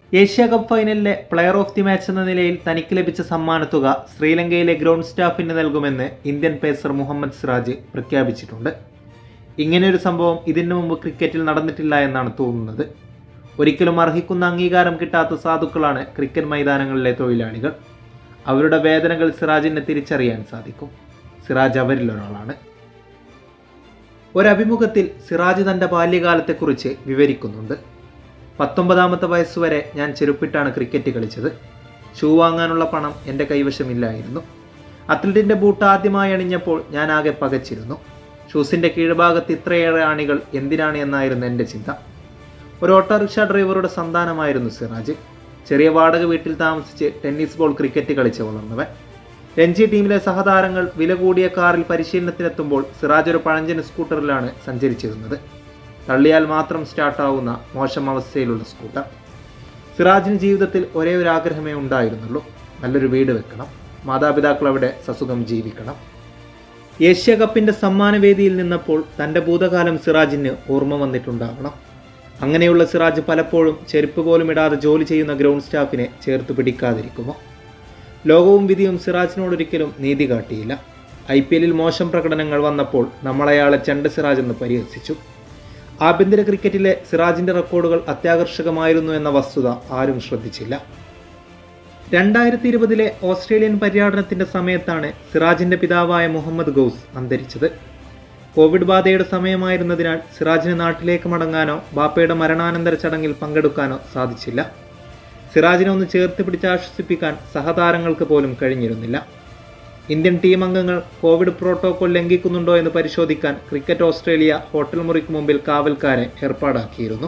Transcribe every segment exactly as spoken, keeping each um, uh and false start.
Asia cup ഫൈനലിലെ player of the match എന്ന നിലയിൽ തനിക്ക് ലഭിച്ച സമ്മാനത്തുക ശ്രീലങ്കയിലെ ഗ്രൗണ്ട് സ്റ്റാഫിന് നൽകുമെന്ന് ഇന്ത്യൻ പേസർ മുഹമ്മദ് സിറാജ് പ്രഖ്യാപിച്ചിട്ടുണ്ട്. ഇങ്ങനെയൊരു സംഭവം ഇതിനു മുമ്പ് ക്രിക്കറ്റിൽ നടന്നിട്ടില്ല എന്നാണ് തോന്നുന്നത്. ഒരിക്കലും അർഹിക്കുന്ന അംഗീകാരം കിട്ടാത്ത സാധുക്കളാണ് ക്രിക്കറ്റ് മൈതാനങ്ങളിലെ തൊഴിലാളികൾ. അവരുടെ വേദനകൾ സിറാജിനെ തിരിച്ചറിയാൻ സാധിക്കും. സിറാജ് അവരിൽ ഒരാളാണ്. ഒരഭിമുഖത്തിൽ സിറാജ് തൻ്റെ ബാല്യകാലത്തെക്കുറിച്ച് വിവരിക്കുന്നുണ്ട്. പത്തൊമ്പതാമത്തെ വയസ്സുവരെ ഞാൻ ചെരുപ്പിട്ടാണ് ക്രിക്കറ്റ് കളിച്ചത്. ഷൂ വാങ്ങാനുള്ള പണം എൻ്റെ കൈവശമില്ലായിരുന്നു. അത്ലറ്റിൻ്റെ ബൂട്ട് ആദ്യമായി അണിഞ്ഞപ്പോൾ ഞാൻ ആകെ പകച്ചിരുന്നു. ഷൂസിൻ്റെ കീഴ്ഭാഗത്ത് ഇത്രയേറെ ആണികൾ എന്തിനാണ് എന്നായിരുന്നു എൻ്റെ ചിന്ത. ഒരു ഓട്ടോറിക്ഷ ഡ്രൈവറുടെ സന്താനമായിരുന്നു സിറാജ്. ചെറിയ വാടക വീട്ടിൽ താമസിച്ച് ടെന്നീസ് ബോൾ ക്രിക്കറ്റ് കളിച്ച് വളർന്നവൻ. രഞ്ജി ടീമിലെ സഹതാരങ്ങൾ വില കൂടിയ കാറിൽ പരിശീലനത്തിനെത്തുമ്പോൾ സിറാജ് ഒരു പഴഞ്ചൻ സ്കൂട്ടറിലാണ് സഞ്ചരിച്ചിരുന്നത്. തള്ളിയാൽ മാത്രം സ്റ്റാർട്ടാവുന്ന മോശം അവസ്ഥയിലുള്ള സ്കൂട്ടർ. സിറാജിന് ജീവിതത്തിൽ ഒരേ ഒരു ആഗ്രഹമേ ഉണ്ടായിരുന്നുള്ളൂ, നല്ലൊരു വീട് വെക്കണം, മാതാപിതാക്കൾ അവിടെ സസുഖം ജീവിക്കണം. ഏഷ്യ കപ്പിൻ്റെ സമ്മാനവേദിയിൽ നിന്നപ്പോൾ തൻ്റെ ഭൂതകാലം സിറാജിന് ഓർമ്മ വന്നിട്ടുണ്ടാവണം. അങ്ങനെയുള്ള സിറാജ് പലപ്പോഴും ചെരുപ്പ് പോലും ഇടാതെ ജോലി ചെയ്യുന്ന ഗ്രൗണ്ട് സ്റ്റാഫിനെ ചേർത്ത് പിടിക്കാതിരിക്കുമോ? ലോകവും വിധിയും സിറാജിനോടൊരിക്കലും നീതി കാട്ടിയില്ല. ഐ പി എല്ലിൽ മോശം പ്രകടനങ്ങൾ വന്നപ്പോൾ നമ്മളയാളെ ചെണ്ട സിറാജ് എന്ന് പരിഹസിച്ചു. ആഭ്യന്തര ക്രിക്കറ്റിലെ സിറാജിൻ്റെ റെക്കോർഡുകൾ അത്യാകർഷകമായിരുന്നു എന്ന വസ്തുത ആരും ശ്രദ്ധിച്ചില്ല. രണ്ടായിരത്തി ഇരുപതിലെ ഓസ്ട്രേലിയൻ പര്യടനത്തിൻ്റെ സമയത്താണ് സിറാജിൻ്റെ പിതാവായ മുഹമ്മദ് ഗൗസ് അന്തരിച്ചത്. കോവിഡ് ബാധയുടെ സമയമായിരുന്നതിനാൽ സിറാജിന് നാട്ടിലേക്ക് മടങ്ങാനോ ബാപ്പയുടെ മരണാനന്തര ചടങ്ങിൽ പങ്കെടുക്കാനോ സാധിച്ചില്ല. സിറാജിനെ ഒന്ന് ചേർത്ത് പിടിച്ച് ആശ്വസിപ്പിക്കാൻ സഹതാരങ്ങൾക്ക് പോലും കഴിഞ്ഞിരുന്നില്ല. ഇന്ത്യൻ ടീം അംഗങ്ങൾ കോവിഡ് പ്രോട്ടോകോൾ ലംഘിക്കുന്നുണ്ടോ എന്ന് പരിശോധിക്കാൻ ക്രിക്കറ്റ് ഓസ്ട്രേലിയ ഹോട്ടൽ മുറിക്ക് മുമ്പിൽ കാവൽക്കാരെ ഏർപ്പാടാക്കിയിരുന്നു.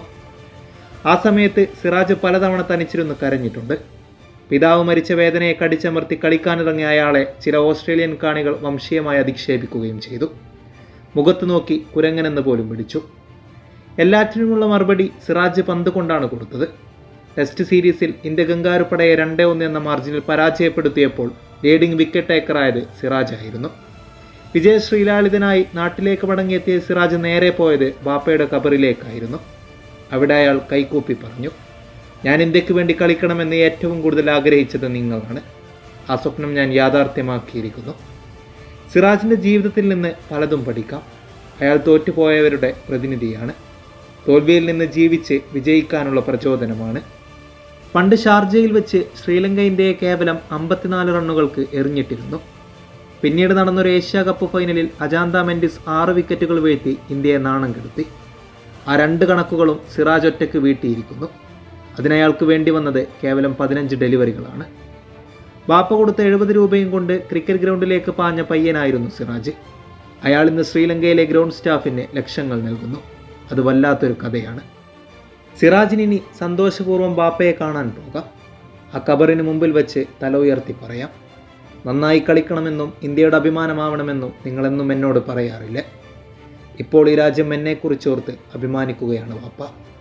ആ സമയത്ത് സിറാജ് പലതവണ തനിച്ചിരുന്ന് കരഞ്ഞിട്ടുണ്ട്. പിതാവ് മരിച്ച വേദനയെ കടിച്ചമർത്തി കളിക്കാനിറങ്ങിയ അയാളെ ചില ഓസ്ട്രേലിയൻ കാണികൾ വംശീയമായി അധിക്ഷേപിക്കുകയും ചെയ്തു. മുഖത്ത് നോക്കി കുരങ്ങനെന്ന് പോലും വിളിച്ചു. എല്ലാറ്റിനുമുള്ള മറുപടി സിറാജ് പന്ത് കൊണ്ടാണ് കൊടുത്തത്. ടെസ്റ്റ് സീരീസിൽ ഇന്ത്യ ഗംഗാരുപ്പടയെ രണ്ടേ ഒന്ന് എന്ന മാർജിനിൽ പരാജയപ്പെടുത്തിയപ്പോൾ ലീഡിംഗ് വിക്കറ്റ് ടേക്കറായത് സിറാജ് ആയിരുന്നു. വിജയ ശ്രീലാളിതനായി നാട്ടിലേക്ക് മടങ്ങിയെത്തിയ സിറാജ് നേരെ പോയത് ബാപ്പയുടെ ഖബറിലേക്കായിരുന്നു. അവിടെ അയാൾ കൈകൂപ്പി പറഞ്ഞു, ഞാൻ ഇന്ത്യക്ക് വേണ്ടി കളിക്കണമെന്ന് ഏറ്റവും കൂടുതൽ ആഗ്രഹിച്ചത് നിങ്ങളാണ്. ആ സ്വപ്നം ഞാൻ യാഥാർത്ഥ്യമാക്കിയിരിക്കുന്നു. സിറാജിൻ്റെ ജീവിതത്തിൽ നിന്ന് പലതും പഠിക്കാം. അയാൾ തോറ്റുപോയവരുടെ പ്രതിനിധിയാണ്. തോൽവിയിൽ നിന്ന് ജീവിച്ച് വിജയിക്കാനുള്ള പ്രചോദനമാണ്. പണ്ട് ഷാർജയിൽ വെച്ച് ശ്രീലങ്ക ഇന്ത്യയെ കേവലം അമ്പത്തിനാല് റണ്ണുകൾക്ക് എറിഞ്ഞിട്ടിരുന്നു. പിന്നീട് നടന്നൊരു ഏഷ്യ കപ്പ് ഫൈനലിൽ അജാന്ത മെൻഡിസ് ആറ് വിക്കറ്റുകൾ വീഴ്ത്തി ഇന്ത്യയെ നാണം കെടുത്തി. ആ രണ്ട് കണക്കുകളും സിറാജ് ഒറ്റയ്ക്ക് വീട്ടിയിരിക്കുന്നു. അതിനയാൾക്ക് വേണ്ടി വന്നത് കേവലം പതിനഞ്ച് ഡെലിവറികളാണ്. ബാപ്പ കൊടുത്ത എഴുപത് രൂപയും കൊണ്ട് ക്രിക്കറ്റ് ഗ്രൗണ്ടിലേക്ക് പാഞ്ഞ പയ്യനായിരുന്നു സിറാജ്. അയാൾ ഇന്ന് ശ്രീലങ്കയിലെ ഗ്രൗണ്ട് സ്റ്റാഫിന് ലക്ഷങ്ങൾ നൽകുന്നു. അത് വല്ലാത്തൊരു കഥയാണ്. സിറാജിനി സന്തോഷപൂർവ്വം ബാപ്പയെ കാണാൻ പോകാം. ആ ഖബറിന് മുമ്പിൽ വെച്ച് തല ഉയർത്തി പറയാം, നന്നായി കളിക്കണമെന്നും ഇന്ത്യയുടെ അഭിമാനമാവണമെന്നും നിങ്ങളെന്നും എന്നോട് പറയാറില്ലേ? ഇപ്പോൾ ഈ രാജ്യം എന്നെക്കുറിച്ചോർത്ത് അഭിമാനിക്കുകയാണ് ബാപ്പ.